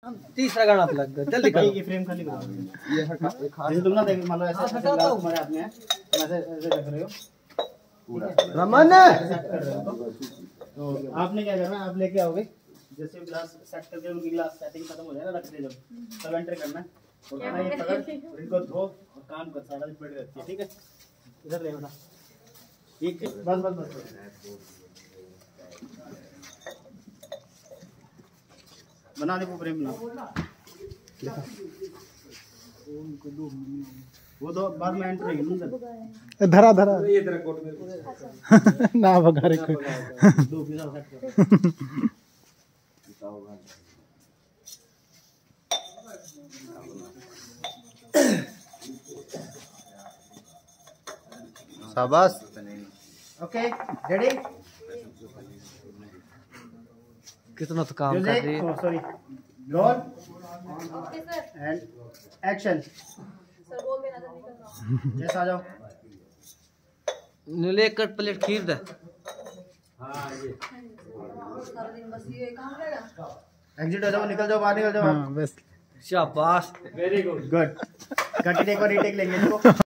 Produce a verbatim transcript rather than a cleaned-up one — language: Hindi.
तीसरा गाना लग गया, जल्दी करो। ये फ्रेम खाली करो। ये हटा जैसे तुम ना देख मान लो ऐसे ऐसे तुम्हारे हाथ में है, तुम ऐसे ऐसे रख रहे हो पूरा रमन तो आपने क्या करना है, आप लेके आओगे जैसे ग्लास सेट करके उनकी ग्लास सेटिंग खत्म हो जाएगा, रख दे जब तब एंटर करना है और खाना ये पकड़ इनको धो और काम कर, सारा दिन पड़ी रहती है। ठीक है, इधर ले बेटा, ठीक है, बस बस बस बना दे वो फ्रेम ना, वो दो बाद में एंटर रहेंगे धरा धरा ये तेरा कोट में ना भगा रे दो पीस सेट कर शाबाश। ओके रेडी, कितना तो काम कर रही है। Sorry roll okay sir. And action. Sir वो मेरा तो निकल रहा। यस आ जाओ। नीले कट प्लेट खीर दे। सारा दिन बस ये काम करेगा। एग्जिट हो जाओ, निकल जाओ, बाहर निकल जाओ। हाँ बस शाबाश, गुड, कट टेक और रीटेक लेंगे इसको।